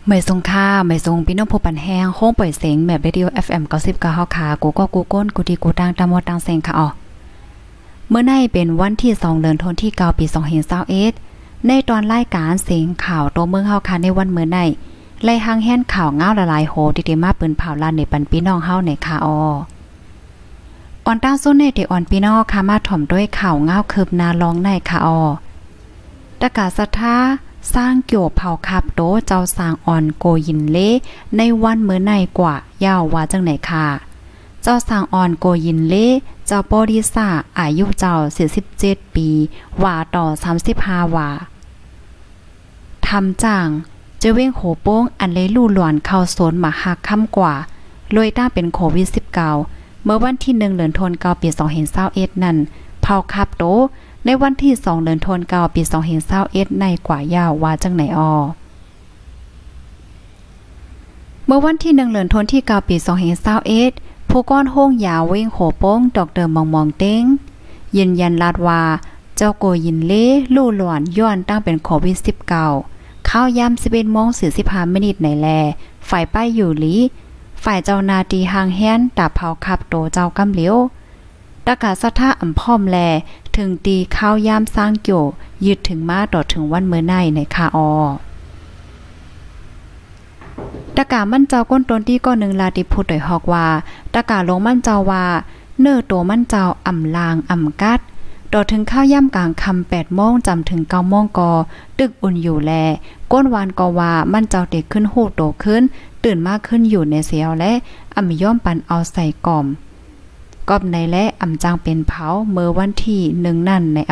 ไม่ทรงค่าไม่ทรงพี่น้องผู้ปันแห้งโค้งปล่อยเสียงแบบเรดิโอ FM 90ก็เฮาค่ะกูก็กูก้นกูดีกูตังตามวตังเสียงค่ะเมื่อในเป็นวันที่2เดือนธันวาคมที่9ปี2021ในตอนรายการเสียงข่าวตัวเมืองเฮาค่ะในวันมื้อในไล่หังแห่นข่าวง้าวละลายโหติๆมาปืนเผาลั่นในปันพี่น้องเฮาในค่ะออนตั้งซุนในที่อ่อนพี่น้องค่ะมาถ่อมด้วยข่าวง้าวคืบหน้าลองในค่ะตะกาศรัทธาสร้างเกี่ยวเผาคับโตเจ้าสร้างอ่อนโกยินเล่ในวันมื้อในกว่ายาวว่าจังไหนค่ะเจ้าสร้างอ่อนโกยินเล่เจ้าปอดิซ่าอายุเจ้า47ปีว่าต่อ35ว่าทำจ้างจะเว้งโหโป้งอันเลยลู่หลวนเข้าสวนมาหักค่ำกว่าลอยต้าเป็นโควิด19เมื่อวันที่1เดือนธันวาคมปี2021นั้นเผาคับโตในวันที่2เดือนธันวาคมปี2021ในกว่ายาวว่าจังไหนเมื่อวันที่1เดือนธันวาคมปี2021ผู้ก้อนโห้งยาวเว้งโหโป้งดร.มองเต้งยืนยันลาดว่าเจ้าโกยินเล่ลู่หลวนย้อนตั้งเป็นโควิด19ข้าวยาม 11:45 น.ในแลฝ่ายป้ายอยู่หลีฝ่ายเจ้านาตีหางแฮนตาเผาขับโตเจ้ากำเหลียวตะกาศรัทธาอำพร้อมแลถึงตีข้าวยามสร้างเกี่ยวยืดถึงมาต่อถึงวันมื้อในค่ะตะกามั่นเจ้าก้นตนที่ก็หนึ่งลาติพูดโดยฮอกว่าตะกาลงมั่นเจ้าว่าเนื้อโตมั่นเจ้าอ่ำลางอ่ำกัดต่อถึงข้าวย่ำกลางคำ8 โมงจำถึง9 โมงกอตึกอุ่นอยู่แลก้นวานก็ว่ามั่นเจ้าเด็กขึ้นหูโตขึ้นตื่นมากขึ้นอยู่ในเสียวและอ่ำย่อมปันเอาใส่กล่อมกอบในและอ่ำจางเป็นเผาเมื่อวันที่1นั่นใน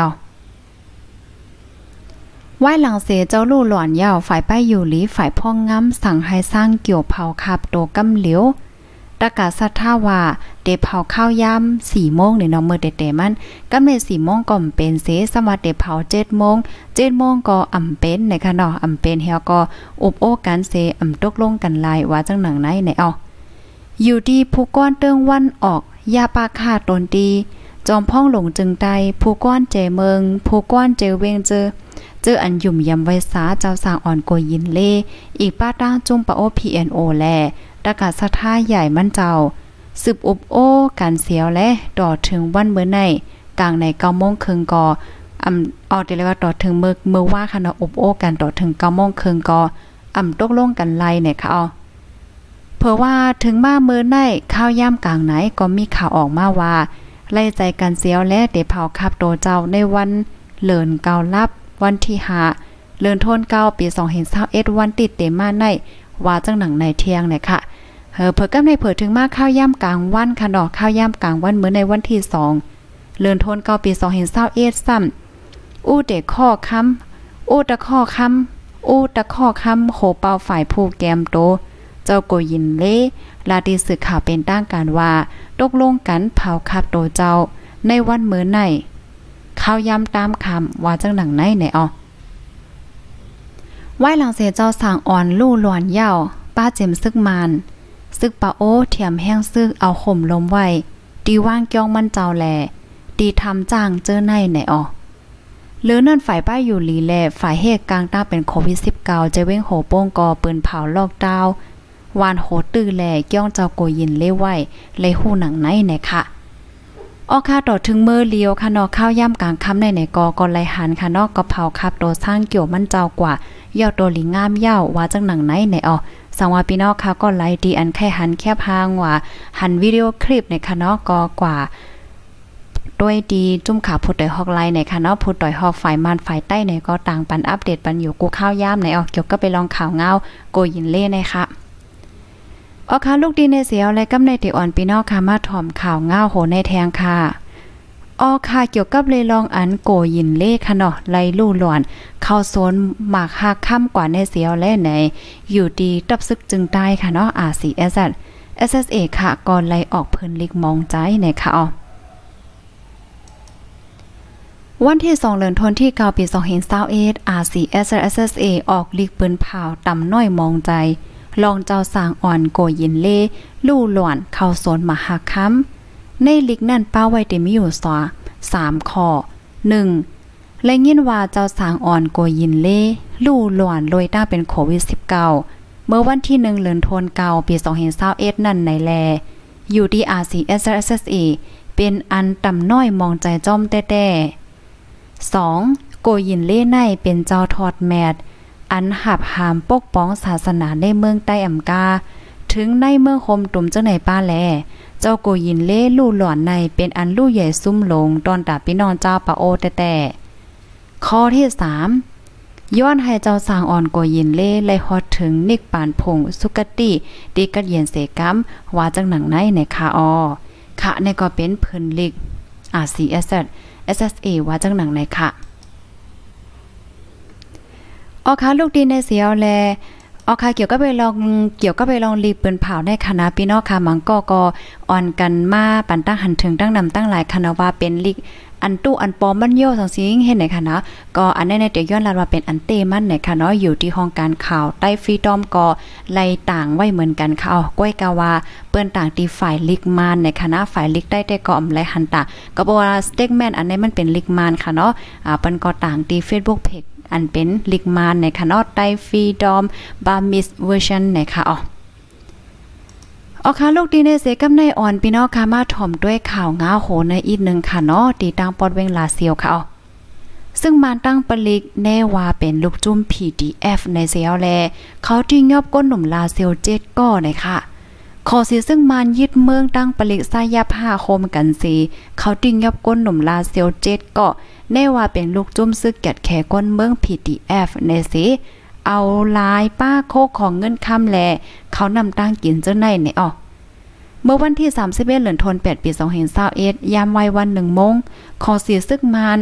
ไหว้หลังเสเจ้าลู่หลอนยาวฝ่ายป้ายอยู่หลีฝ่ายพ่องง้ำสั่งให้สร้างเกี่ยวเผาขับโตกำเหลียวตะกาศรัทธาว่าเดเผาข้าวยาม4 โมงในเมื่อแต่มันกำเนิด4 โมงก่อมเป็นเสสวัสดิ์เดเผา7 โมง7 โมงก็อ่ำเป็นในค่ะเนาะอ่ำเป็นเฮาก็อุบโอกันเสอ่ำตกลงกันลายว่าจังหนังไหนอยู่ดีผู้ก้อนเติงวันออกยาปาคาตนตีจอมพ่องหลงจึงใดผู้ก้อนเจเมืองผู้ก้อนเจเวงเจออันยุ่มยำไว้สาเจ้าสร้างอ่อนโกยินเล่อีกป้าตั้งจุ่มปะโอ PNO แลตะกาศรัทธาใหญ่มั่นเจ้าสืบอุบโอการเสียวและต่อถึงวันมื้อในกลางใน9 โมงครึ่งก็แต่เลยว่าต่อถึงเมื่อว่าค่ะเนาะอุบโอกันต่อถึง9 โมงครึ่งก็ตกลงกันไล่เนี่ยค่ะเพราะว่าถึงมามื้อในข้าวย่ำกลางไหนก็มีข่าวออกมาว่าไล่ใจกันเสียวและเดเผาขับโตเจ้าในวันเลินเกาลับวันที่5เดือนธันวาคมปี2021วันติดเต็มมาในว่าจังหนังในเที่ยงเนี่ยค่ะเผอกำในเผอถึงมาข้าวย่ำกลางวันค่ะดอกข้าวย่ำกลางวันมื้อในวันที่2เดือนธันวาคมปี2021ซ้ำอู้เด็กข้อค้ำอู้ตะข้อค้ำอู้ตะข้อค้ำโหเป่าฝ่ายผู้แกมโตเจ้าโกยินเล่ลาดีสื่อข่าวเป็นตั้งการว่าตกลงกันเผาขับโตเจ้าในวันมื้อในข้าวย่ำตามคำว่าจังหนังไหนไหว้หลังเสียเจ้าสางอ่อนลู่หลวนยาวป้าเจมซึกมานซึกปะโอเถียมแห้งซึกเอาข่มลมไว้ดีว่างจ้องมันเจ้าแลดีทำจ้างเจอในหรือนั่นฝ่ายป้ายอยู่หลีแลฝ่ายเฮกกลางตั้งเป็นโควิด19จะเว้งโหโป้งกอปืนเผาลอกดาววานโหตื้อแลย่องเจ้าโกยินเล่ไว้เลยหู้หนังไหนค่ะค่ะต่อถึงมือเลียวค่ะเนาะข้าวย่ำกลางค่ำในกอไลหันค่ะเนาะก็เผาขับโตสร้างเกี่ยวมันเจ้ากว่ายอดโตลิงามยาวว่าจังหนังไหนสังว่าพี่น้องค่ะก็ไลดีอันแค่หันแคบหางว่าหันวิดีโอคลิปในค่ะเนาะก็กว่าด้วยดีจุ่มขาพุดต่อยฮอกไลในค่ะเนาะพุดต่อยฮอกฝ่ายมันฝ่ายใต้ในก็ต่างปันอัปเดตปันอยู่กูข้าวย่ำในเกี่ยวก็ไปลองข่าวเงาโกยินเล่นะคะค่ะลูกดีในเสียวและกำในติอ่อนพี่น้องค่ะมาถ่อมข่าวเงาโหในแทงค่ะค่ะเกี่ยวกับเลยลองอันโกยินเล่ค่ะเนาะไล่ลู่หลวนเข้าโซนหมากหักค่ำกว่าในเสียวและไหนอยู่ดีตับซึกจึงได้ค่ะเนาะRCS SSA ค่ะก่อนไล่ออกเพิ่นลิกมองใจในค่ะวันที่2เดือนธันวาคมที่9ปี2021 RCS SSA ออกลิกปืนเผาต่ำน้อยมองใจลองเจ้าสร้างอ่อนโกยินเล่ลู่หลวนเข้าโซนมหาคัมในลิกนั่นป้าไว้เต็มอยู่3 ข้อ 1. และยินว่าเจ้าสร้างอ่อนโกยินเล่ลู่หลวนลอยต้าเป็นโควิด19 เมื่อวันที่1เดือนธันวาคมปี2021นั่นในแลอยู่ที่ RCSSA เป็นอันต่ำน้อยมองใจจ้อมแต้ๆ2โกยินเล่ในเป็นเจ้าทอดแมดอันหับหามปกป้องศาสนาในเมืองใต้อำกาถึงในเมืองคมตุ่มเจ้าไหนป้าแลเจ้าโกยินเล่ลู่หลอนในเป็นอันลู่ใหญ่ซุ่มลงตอนตาพี่น้องเจ้าปะโอแต่ข้อที่3ย้อนให้เจ้าสร้างอ่อนโกยินเล่ไล่ฮอดถึงนิกปานพงสุกติดีกัดเย็นเสกัมว่าจังหนังในค่ะค่ะในก็เป็นเพิ่นลิก RCSSA ว่าจังหนังในค่ะค่ะลูกดีในเสียวแลค่ะเกี่ยวกับไปลองรีปืนเผาในคณะพี่น้องค่ะมังก็อ่อนกันมาปันตั้งหันถึงตั้งนำตั้งหลายคณะว่าเป็นลิกอันตู้อันปอมมันโยสังสิงเห็นไหนค่ะเนาะก็อันในเดี๋ยวย้อนลาว่าเป็นอันเตมันไหนค่ะเนาะอยู่ที่ห้องการข่าวใต้ฟรีดอมก็ไล่ต่างไว้เหมือนกันค่ะก้อยกาวาเปิ้นต่างที่ฝ่ายลิกมานในคณะฝ่ายลิกได้ก็อำไลหันตาก็บอกว่าสเต็กแมนอันนี้มันเป็นลิกมานค่ะเนาะเปิ้นก็ต่างที่ Facebook Page อันเป็นลิกมานในคณะใต้ฟรีดอมบามิสเวอร์ชันในค่ะค่ะลูกดีในเสกับในอ่อนพี่น้องค่ะมาถ่อมด้วยข่าวง้าโหในอีกนึงค่ะเนาะตีตั้งปอดเวงลาเซียวค่ะซึ่งมาตั้งปลิกแน่ว่าเป็นลูกจุ่ม PDF ในเซียวแลเขาที่ยอบก้นหนุ่มลาเซียว7ก้อในค่ะขอสิซึ่งมานยึดเมืองตั้งปลิกสายาผ้าโคมกันสีเขาที่ยอบก้นหนุ่มลาเซียว7ก้อแน่ว่าเป็นลูกจุ่มซึกแกดแขก้นเมือง PDF ในสิเอาลายป้าโคกของเงินคำแลเขานำตั้งกินเจ้าในเมื่อวันที่31เดือนธันวาคมปี2021ยามวัยวัน1 โมงขอเสียซึกมาน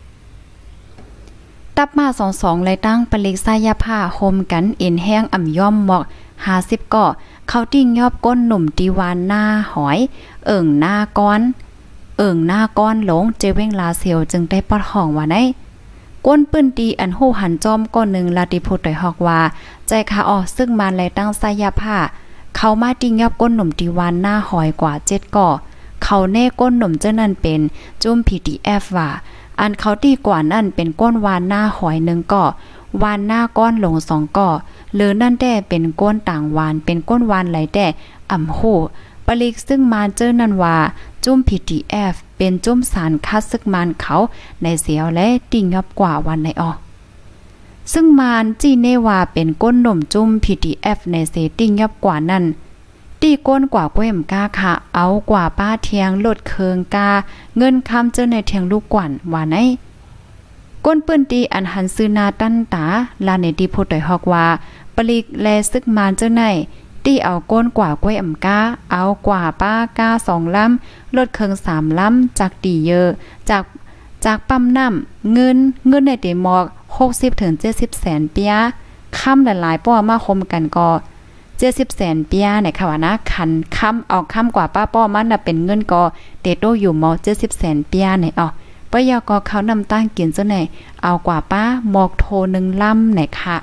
ตับมา22ไล่ตั้งปลิกสายาผ้าโฮมกันเอ็นแห้งอ่ำย่อมหมอก50ก่อเขาติ้งยอบก้นหนุ่มตีวานหน้าหอยหน้าก้อนหลงเจเว้งลาเซียวจึงได้ปอดห้องว่าได้ก้นปื้นตีอันหู้หันจอมก้อนหนึ่งลาติพูดต่อยฮอกว่าใจขาซึ่งมาไล่ตั้งสายาผ้าเขามาติ้งยอบก้นหนุ่มตีวานหน้าหอยกว่า7ก่อเขาแน่ก้นหนุ่มเจ้านั่นเป็นจุ่ม PDF ว่าอันเขาตีกว่านั่นเป็นก้นวานหน้าหอย1ก่อวานหน้าก้อนหลง2ก่อหรือนั่นแต่เป็นก้นต่างวานเป็นก้นวานไหลแต่อ่ำหูปลิกซึ่งมาเจอนั่นว่าจุ่ม PDF เป็นจุ่มสารคัดซึกมานเขาในเสียวและติ้งยอบกว่าวันในซึ่งมานจีเนว่าเป็นก้นหนุ่มจุ่ม PDF ในเซติ้งยอบกว่านั่นตีก้นกว่าก้วยมกาค่ะเอากว่าป้าเทียงลดเคืองกาเงินคำเจอในเทียงลูกกว่าว่าไหนก้นปื้นตีอันหันซื้อนาตั้นตาลาเนดีพูดต่อยฮอกว่าปลิกแลซึกมานเจ้าในตีเอาก้นกว่าก้วยอำกาเอากว่าป้ากา2 ลำลดเคือง3 ลำจากตีเยอะจากปั๊มน้ำเงินในเตมอก60-70 แสนเปียค่ำหลายๆป้อมาคมกันก็70 แสนเปียในค่ะว่านะคันค่ำเอาค่ำกว่าป้าป้อมันน่ะเป็นเงินก็เตโตอยู่มอ70 แสนเปียในปยกเขานำตั้งกินเจ้าไหนเอากว่าป้าหมอกโท1 ลำไหนค่ะ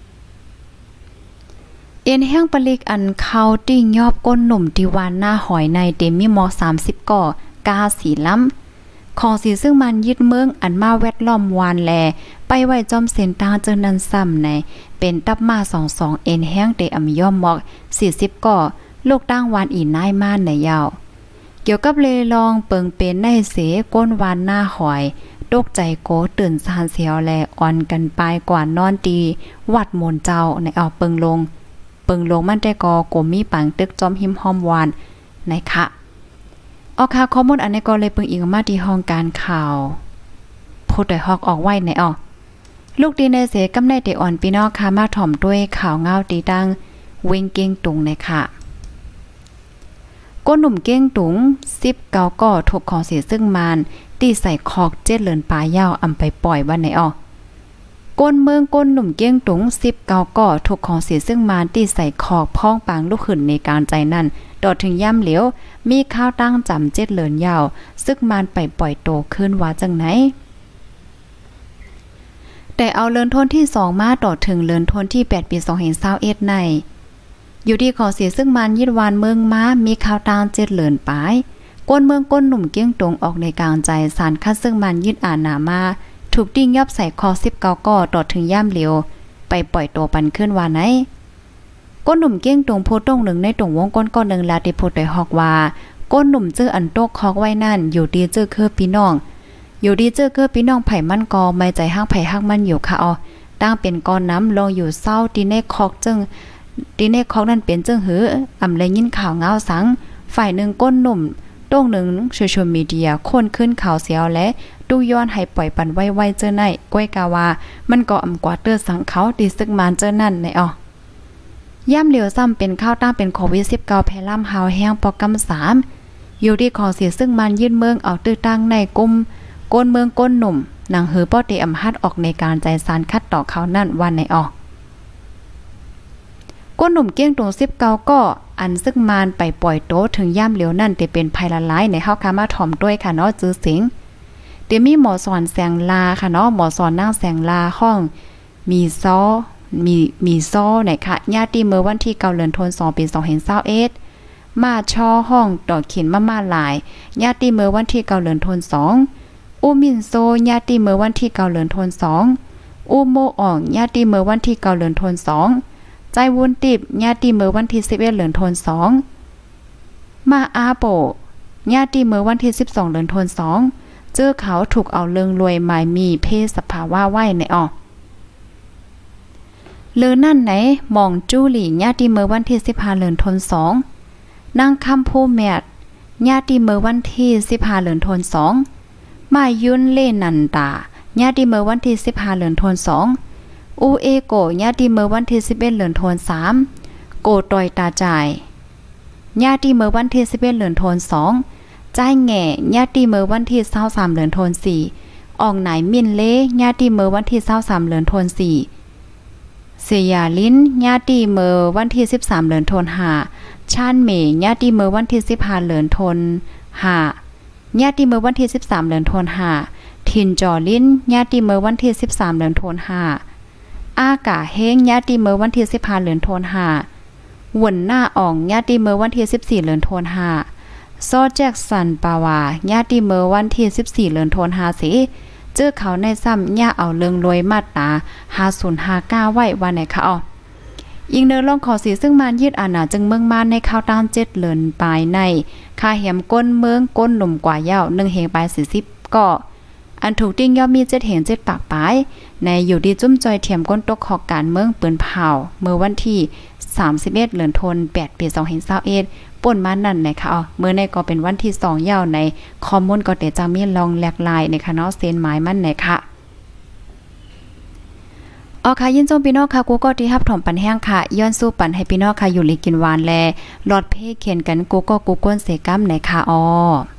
เอ็นแห้งปลิกอันเขาติ้งยอบก้นหนุ่มที่วานหน้าหอยในเดมีมอ30ก่อกา4 ลำของสีซึ่งมันยึดเมืองอันมาแวดล้อมวานแลไปไว้จอมเส้นทางเจอนันซ้ำในเป็นตับมา22เอ็นแห้งเดอำย่อมหมอก40ก่อลูกตั้งวานอีนายม่านในยาวเกี่ยวกับเลยลองเปิงเป็นในเสก้นวานหน้าหอยตกใจโกตื่นสานเสียวแลอ่อนกันไปกว่านอนตีวัดมนเจ้าในเปิงลงมันแต่ก็กลมมีปังตึกจอมหิมหอมหวานในค่ะค่ะข้อมูลอันนี้ก็เลยเปิงอีกมาที่ห้องการข่าวพูดได้ฮอกออกไว้ในลูกดีในเสกำในเตอ่อนพี่น้องค่ะมาถ่อมด้วยข่าวเงาตีดังเวงเก้งตุงในค่ะก้นหนุ่มเก้งตุง19ก่อถูกของเสียซึ่งมานตีใส่คอก7 เดือนปลายยาวอำไปปล่อยวันไหนก้นเมืองก้นหนุ่มเก้งตุง19ก่อถูกของเสียซึ่งมานตีใส่คอกพ้องปางลูกขึ้นในการใจนั่นดอดถึงย่ำเหลียวมีข้าวตั้งจำ7 เดือนยาวซึ่งมานไปปล่อยโตขึ้นว่าจังไหนแต่เอาเลินทนที่2มาต่อถึงเลินทนที่8ปี2021ในอยู่ที่ขอเสียซึ่งมันยิดวานเมืองม้ามีข่าวตาง7 เดือนปลายก้นเมืองก้นหนุ่มเกี้ยงตรงออกในกลางใจสารคัดซึ่งมันยิดอ่านหนามาถูกดิ้งยับใส่คอ19ก่อต่อถึงย่ำเหลียวไปปล่อยตัวปันขึ้นว่าไหนก้นหนุ่มเก้งตรงโพตรงหนึ่งในตรงวงก้นก้อนหนึ่งลาติโพดได้ฮอกว่าก้นหนุ่มเจออันโตกคอกไว้นั่นอยู่ดีเจอคือพี่น้องอยู่ดีเจอคือพี่น้องไผ่มันกอไม่ใจห้างไผ่ห้างมันอยู่ค่ะอ๋อตั้งเป็นก้อนน้ำลองอยู่เศร้าดีในคอกจึงดีในคอกนั่นเป็นจึงหืออำเลยยินข่าวเงาสังฝ่ายหนึ่งก้นหนุ่มตรงหนึ่งโซเชียลมีเดียคนขึ้นข่าวเสียวและดูย้อนให้ปล่อยปันไว้เจอในก้อยกาวามันก็อำกว่าเตอสังเขาดีซึกมานเจอนั่นในอ๋อย่ำเหลียวซ้ำเป็นข้าวตั้งเป็นโควิด-19 แพร่ล่ำหาวแห้งปอกำ3อยู่ที่ของเสียซึ่งมันยื่นเมืองเอาตื้อตั้งในกลุ่มก้นเมืองก้นหนุ่มนางหือป้อเตอำฮัดออกในการใจสารคัดต่อเขานั่นวันในออกก้นหนุ่มเกี้ยงตรง19ก็อันซึ่งมานไปปล่อยโตถึงย่ำเหลียวนั่นจะเป็นภัยละลายในเฮาคามาถ่อมด้วยค่ะเนาะจื้อสิงเดี๋ยวมีหมอสอนแสงลาค่ะเนาะหมอสอนนั่งแสงลาห้องมีซ้อไหนค่ะญาติเมื่อวันที่9เดือนธันวาคมปี2521มาช่อห้องดอกเขียนมาหลายญาติเมื่อวันที่9เดือนธันวาคมอูมินโซญาติเมื่อวันที่9เดือนธันวาคมอูโมอ่องญาติเมื่อวันที่9เดือนธันวาคมใจวุนติบญาติเมื่อวันที่11เดือนธันวาคมมาอาโปญาติเมื่อวันที่12เดือนธันวาคมเจอเขาถูกเอาเรื่องรวยหมายมีเพศสภาวะไว้ในออกเลือนั่นไหนมองจู้หลี่ญาติเมื่อวันที่15เดือนธันวาคมนางคำผู้แมดญาติเมื่อวันที่15เดือนธันวาคมมายุนเล่นันตาญาติเมื่อวันที่15เดือนธันวาคมอูเอโกญาติเมื่อวันที่11เดือนธันวาคมโกตอยตาจ่ายญาติเมื่อวันที่11เดือนธันวาคมใจแง่ญาติเมื่อวันที่23เดือนธันวาคมอองไหนมินเลญาติเมื่อวันที่23เดือนธันวาคมเสียลิ้นญาติเมื่อวันที่13เดือนธันวาคมชานเมญาติเมื่อวันที่15เดือนธันวาคมญาติเมื่อวันที่13เดือนธันวาคมทินจอลิ้นญาติเมื่อวันที่13เดือนธันวาคมอากาเฮงญาติเมื่อวันที่15เดือนธันวาคมวนหน้าอ่องญาติเมื่อวันที่14เดือนธันวาคมซอแจ็คสันปาวาญาติเมื่อวันที่14เดือนธันวาคมสิเจอเขาในซ้ำย่าเอาเรื่องรวยมาตรา5059ไว้ว่าไหนคะอ๋อยิงเนื้อลองขอสีซึ่งมันยืดอาณาจึงเมืองมานในข้าวตาม7เดือนปลายในค่าแหมก้นเมืองก้นหนุ่มกว่ายาว1เฮงปลาย40ก็อันถูกติ้งย่อมมี7เฮง7ปากปลายในอยู่ดีจุ้มจอยเทียมก้นตกขอกการเมืองปืนเผาเมื่อวันที่31เดือนธันวาคม8ปี2021ป่นมานั่นนะคะอ๋อเมื่อในก็เป็นวันที่2ยาวในคอมมูนก็เตจะมีลองแหลกลายในคณะเซนหมายมันไหนค่ะอ๋อค่ะยินจมพี่น้องค่ะกูก็ที่รับถมปันแห้งค่ะย้อนสู้ปันให้พี่น้องค่ะอยู่ลีกินหวานแลหลอดเพเขียนกันกูก็กูก้นเสกัมไหนค่ะอ๋อ